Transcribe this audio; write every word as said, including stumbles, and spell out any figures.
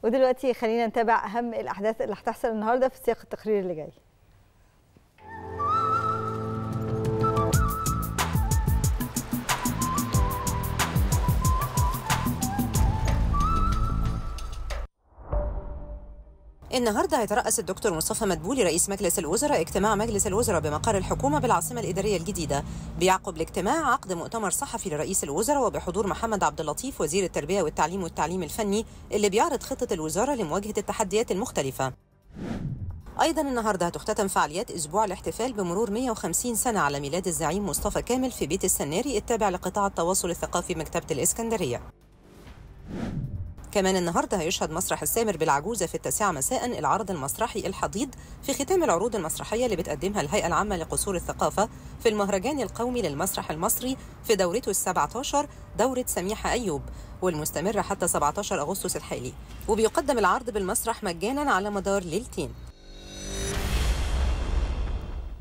ودلوقتي خلينا نتابع أهم الأحداث اللي هتحصل النهاردة في سياق التقرير اللي جاي. النهارده هيترأس الدكتور مصطفى مدبولي رئيس مجلس الوزراء اجتماع مجلس الوزراء بمقر الحكومة بالعاصمة الإدارية الجديدة. بيعقب الاجتماع عقد مؤتمر صحفي لرئيس الوزراء وبحضور محمد عبد اللطيف وزير التربية والتعليم والتعليم الفني اللي بيعرض خطة الوزارة لمواجهة التحديات المختلفة. أيضا النهارده هتختتم فعاليات أسبوع الاحتفال بمرور مئة وخمسين سنة على ميلاد الزعيم مصطفى كامل في بيت السناري التابع لقطاع التواصل الثقافي مكتبة الإسكندرية. كمان النهارده هيشهد مسرح السامر بالعجوزة في التاسعة مساء العرض المسرحي الحضيض في ختام العروض المسرحية اللي بتقدمها الهيئة العامة لقصور الثقافة في المهرجان القومي للمسرح المصري في دورته السابعة عشر دورة سميحة أيوب والمستمرة حتى سبعة عشر أغسطس الحالي. وبيقدم العرض بالمسرح مجانا على مدار ليلتين.